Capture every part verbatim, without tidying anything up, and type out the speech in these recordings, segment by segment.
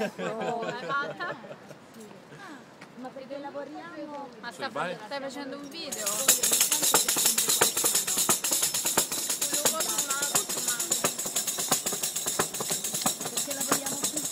Oh, l'hai fatta? Ma perché lavoriamo? Ma sta fa- stai facendo un video? Perché lavoriamo tutti.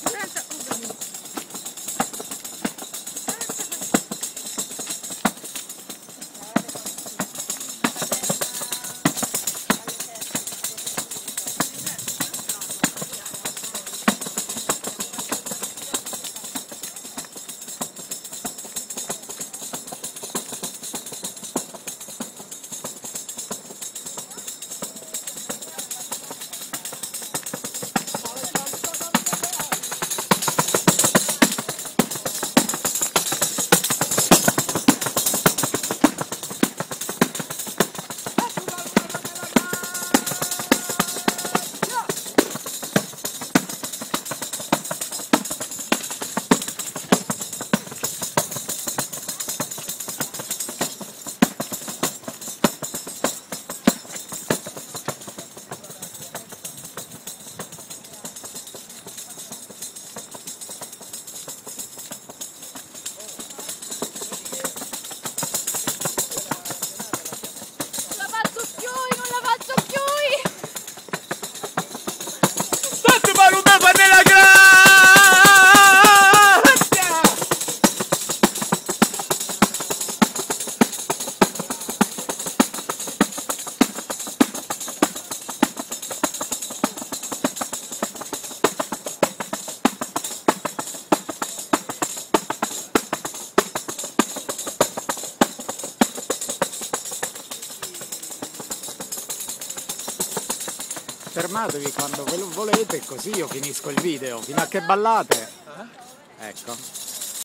Fermatevi quando ve lo volete, così io finisco il video. Fino a che ballate? Ecco.